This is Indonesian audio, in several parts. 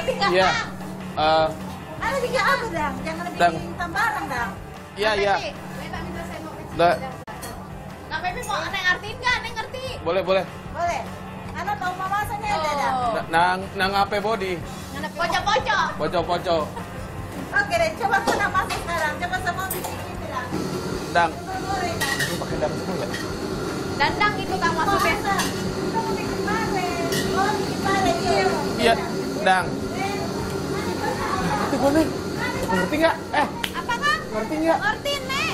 ngerti nggak? Iya. Ada bikin apa dang? Jangan bikin tambaran dang. Iya, iya. Beta minta saya mau kecil. Da. Kak Pepi mau Neng ngertiin nggak? Neng ngerti? Boleh, boleh. Boleh. Anak tahu mamasanya ada dang. Nang apa body? Pocok-pocok. Pocok-pocok. Oke deh, coba kita masak sekarang. Coba semua bikin ini dang. Dang. Goreng. Ini pakai dang semua ya? Dandang itu Kang masuknya. Kita mau bikin pare. Oh, bikin pare. Iya, dang. Ngerti gue nih. Ngerti nggak? Apa Kang? Ngerti nggak? Ngerti Neng.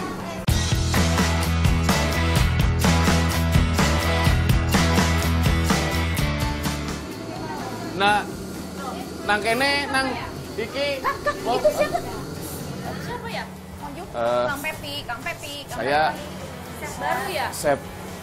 Nah, nang kene, nang Diki. Kang, itu siapa? Siapa ya? Monjuk? Kang Pepi, Kang Pepi. Saya Chef baru ya? Chef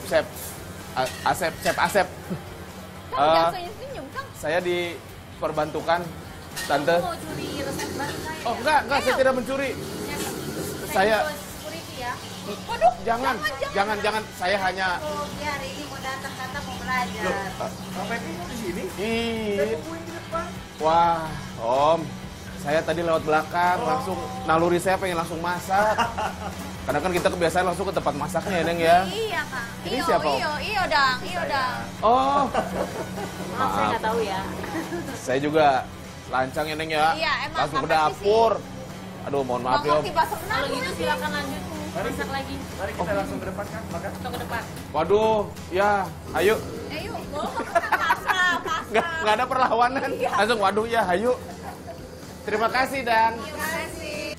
Asep. Kang jangan senyum-senyum, Kang. Saya diperbantukan Tante. Mau curi resep baru saya. Oh, enggak, saya tidak mencuri. Saya security ya. Waduh, jangan. Saya hanya Oh, dia hari ini mau datang mau belajar. Kang Pepi mau di sini? Ih. Tungguin di depan. Wah, Om. Saya tadi lewat belakang, langsung naluri saya pengen langsung masak. Karena kan kita kebiasaan langsung ke tempat masaknya ya, Neng ya. Iya, Kang. Ini siapa, Om? Iyo dang. Oh, Maaf, saya nggak tahu ya. saya juga lancang ya, Neng ya. Iya, emang langsung ke Kang Pepi dapur. Aduh, mohon maaf ya, Om. Kalau gitu silakan lanjut. Masak lagi. Mari kita langsung ke depan kan, makan. Atau ke depan. Waduh, ya, ayo. Yuk, pasrah. Nggak ada perlawanan. Langsung, waduh ya, ayo. Terima kasih, Dan. Terima kasih.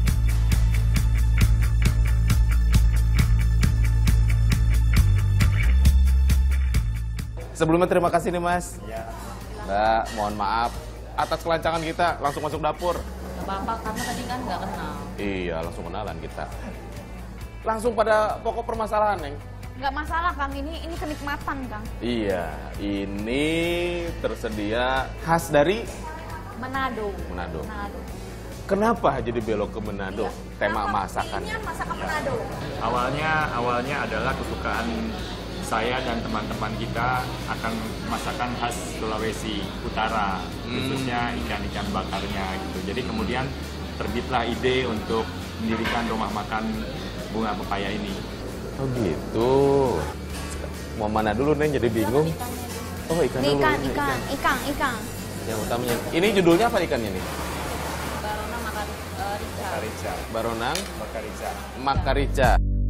Sebelumnya terima kasih nih, Mas. Iya. Mbak, mohon maaf atas kelancangan kita langsung masuk dapur. Gak apa-apa, karena tadi kan nggak kenal. Iya, langsung kenalan kita. Langsung pada pokok permasalahan, Neng. Nggak masalah, Kang. Ini kenikmatan, Kang. Iya, ini tersedia khas dari Manado. Manado. Kenapa jadi belok ke Manado? Tema masakan. Ini masakan Manado. Awalnya adalah kesukaan saya dan teman-teman kita akan masakan khas Sulawesi Utara, khususnya ikan-ikan bakarnya gitu. Jadi kemudian terbitlah ide untuk mendirikan rumah makan bunga pepaya ini. Oh gitu. Mau mana dulu, Neng? Jadi bingung. Oh, ikan Ini dulu. ikan. Yang utamanya. Ini judulnya apa ikannya nih? Barona makan rica. Makarica. Baronang Makarica. Makarica.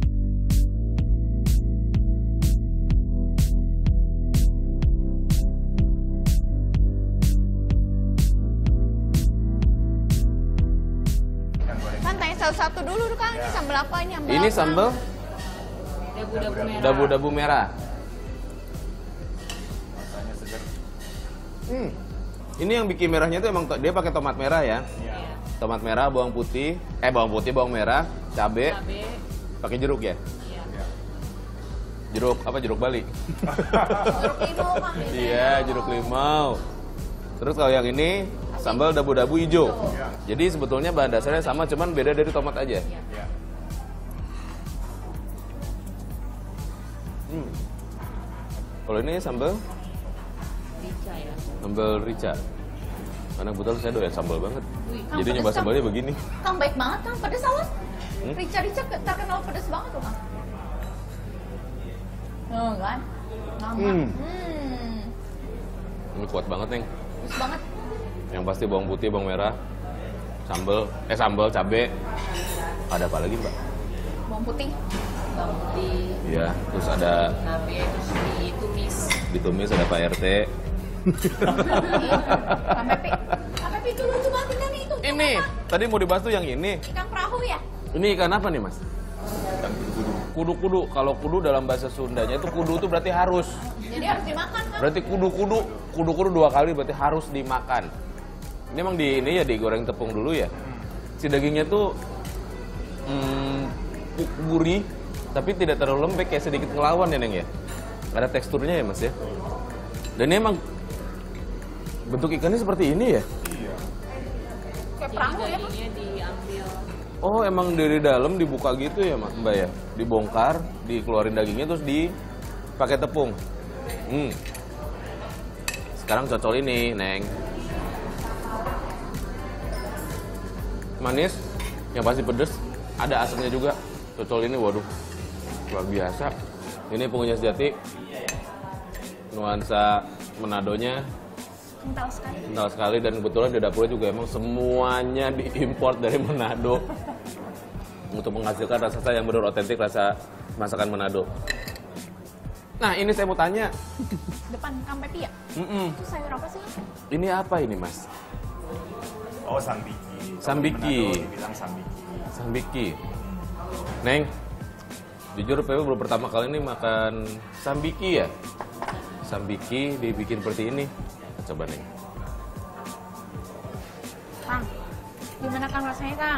Kan tanya satu-satu dulu, Kang. Ini sambal apa? Ini sambal Dabu-dabu merah. dabu-dabu merah. Rasanya segar. Ini yang bikin merahnya itu emang dia pakai tomat merah ya. Iya. Tomat merah, bawang putih, bawang merah, cabe, Cabe. pakai jeruk ya. Iya. Jeruk apa? Jeruk Bali. Jeruk limau, Kang. Iya, jeruk limau. Terus kalau yang ini sambal dabu-dabu hijau. Jadi sebetulnya bahan dasarnya sama, cuman beda dari tomat aja. Iya. Kalau ini sambal Rica ya. sambal rica. Karena kebetulan saya doyan sambal banget. Kang, Jadi pedes, nyoba Kang. sambalnya begini. Kang baik banget, Kang. Pedes awas. Hmm? Rica terkenal pedes banget loh, Kang. Kan? Lama. Ini kuat banget, Neng. Pedes banget. Yang pasti bawang putih, bawang merah, sambal, cabe. Ada apa lagi, Mbak? Bawang putih. Bawang putih, Iya, terus ada cabe, terus ditumis. ditumis, ada Pak RT. Kang Pepi. Kang Pepi itu lucu banget ikan itu. Ini, tadi mau dibahas tuh yang ini. Ikan perahu ya? Ini ikan apa nih, Mas? Ikan kudu. Kudu-kudu. Kalau kudu dalam bahasa Sundanya itu kudu itu berarti harus. Jadi harus dimakan, Kang. Berarti kudu-kudu 2 kali berarti harus dimakan. Ini emang ini ya digoreng tepung dulu ya. Si dagingnya tuh gurih, tapi tidak terlalu lembek, kayak sedikit ngelawan ya, Neng ya. Ada teksturnya ya, Mas ya. Dan ini emang bentuk ikannya seperti ini ya. Kayak perahu ya, Kang. Dagingnya diambil. Oh, emang dari dalam dibuka gitu ya, Mbak ya? Dibongkar, dikeluarin dagingnya terus dipakai tepung. Sekarang cocol ini, Neng. manis, yang pasti pedes, ada asamnya juga. Cocol ini, waduh, luar biasa. Ini pengunyah sejati, nuansa Manadonya kental sekali, dan kebetulan di dapurnya juga emang semuanya diimpor dari Manado untuk menghasilkan rasa yang benar otentik rasa masakan Manado. Nah, ini saya mau tanya. Depan Kang Pepi ya? Itu sayur apa sih? Ini apa ini, Mas? Oh, sambiki. Sambiki. Kalau di Manado dibilang sambiki. Sambiki. Neng, jujur Pepe baru pertama kali ini makan sambiki ya. Sambiki dibikin seperti ini. Coba Neng. Kang, gimana Kang rasanya Kang?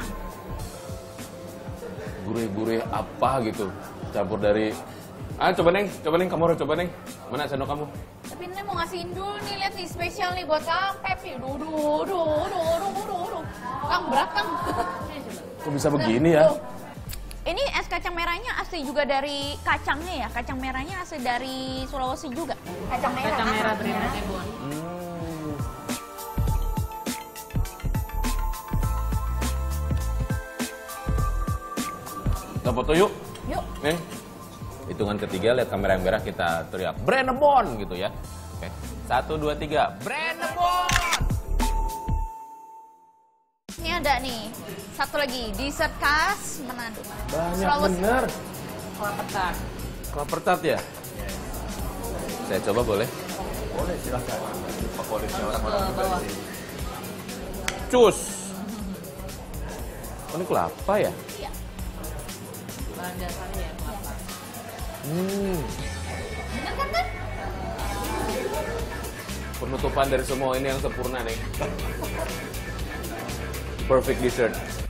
Gurih-gurih apa gitu. Campur dari... coba Neng, kamu harus coba Neng. Mana sendok kamu? Tapi ini mau ngasihin dulu nih, lihat nih spesial nih buat Kang Pepi. Duh. Kang berat Kang. Kok bisa begini ya? Tuh. Ini es kacang merahnya asli juga dari kacangnya ya? Kacang merahnya asli dari Sulawesi juga? Kacang merah benar Ebon. Kita foto yuk. Yuk. Neng, hitungan ketiga lihat kamera yang merah kita teriak Brennebon gitu ya. Oke, 1, 2, 3, Brennebon. Ini ada nih, satu lagi, dessert khas Manado. Banyak Sulawesi. bener. Kelapa Kelapa tart ya? Saya coba boleh? Boleh, silakan. Favoritnya ke orang-orang bawah. Cus. Oh, ini kelapa ya? Iya. Bahan dasarnya ya kelapa. Bener kan kan? Penutupan dari semua ini yang sempurna nih. Perfect dessert.